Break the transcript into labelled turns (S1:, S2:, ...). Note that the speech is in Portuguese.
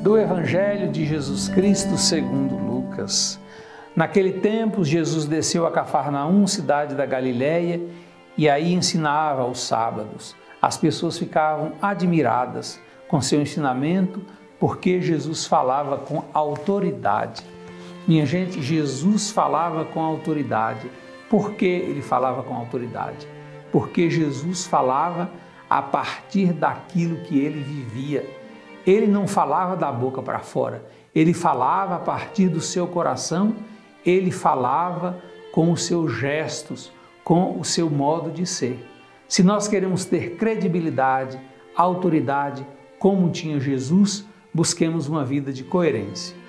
S1: do Evangelho de Jesus Cristo segundo Lucas. Naquele tempo, Jesus desceu a Cafarnaum, cidade da Galiléia, e aí ensinava aos sábados. As pessoas ficavam admiradas com seu ensinamento, porque Jesus falava com autoridade. Minha gente, Jesus falava com autoridade. Por que ele falava com autoridade? Porque Jesus falava a partir daquilo que ele vivia. Ele não falava da boca para fora, ele falava a partir do seu coração, ele falava com os seus gestos, com o seu modo de ser. Se nós queremos ter credibilidade, autoridade, como tinha Jesus, busquemos uma vida de coerência.